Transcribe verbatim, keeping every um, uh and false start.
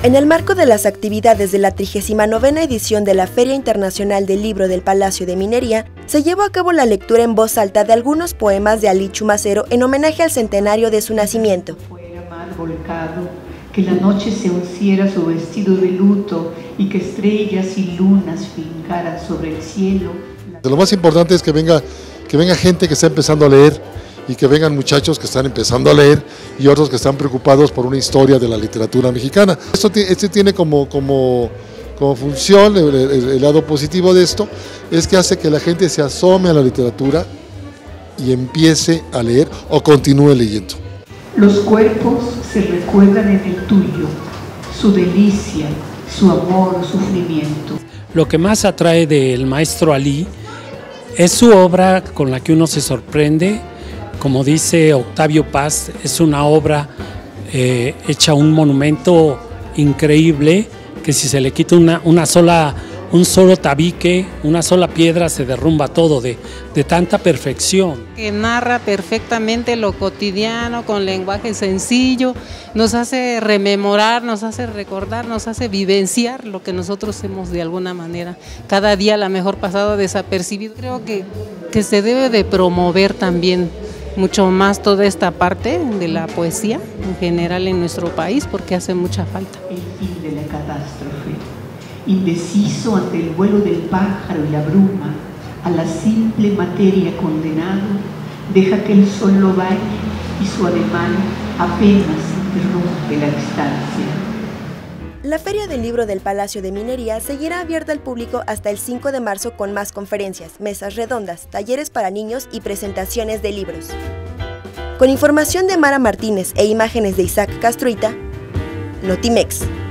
En el marco de las actividades de la trigésima novena edición de la Feria Internacional del Libro del Palacio de Minería, se llevó a cabo la lectura en voz alta de algunos poemas de Alí Chumacero en homenaje al centenario de su nacimiento. Fuera mar volcado, que la noche se unciera su vestido de luto y que estrellas y lunas fincaran sobre el cielo. Lo más importante es que venga, que venga gente que está empezando a leer, y que vengan muchachos que están empezando a leer y otros que están preocupados por una historia de la literatura mexicana. Esto este tiene como, como, como función, el, el, el lado positivo de esto, es que hace que la gente se asome a la literatura y empiece a leer o continúe leyendo. Los cuerpos se recuerdan en el tuyo, su delicia, su amor, sufrimiento. Lo que más atrae del maestro Alí es su obra con la que uno se sorprende. Como dice Octavio Paz, es una obra eh, hecha un monumento increíble, que si se le quita una, una sola, un solo tabique, una sola piedra, se derrumba todo de, de tanta perfección. Que narra perfectamente lo cotidiano con lenguaje sencillo, nos hace rememorar, nos hace recordar, nos hace vivenciar lo que nosotros hemos de alguna manera cada día a lo mejor pasado desapercibido. Creo que, que se debe de promover también mucho más toda esta parte de la poesía en general en nuestro país, porque hace mucha falta. El fin de la catástrofe, indeciso ante el vuelo del pájaro y la bruma, a la simple materia condenado, deja que el sol lo bañe y su ademán apenas interrumpe la distancia. La Feria del Libro del Palacio de Minería seguirá abierta al público hasta el cinco de marzo con más conferencias, mesas redondas, talleres para niños y presentaciones de libros. Con información de Mara Martínez e imágenes de Isaac Castruita, Notimex.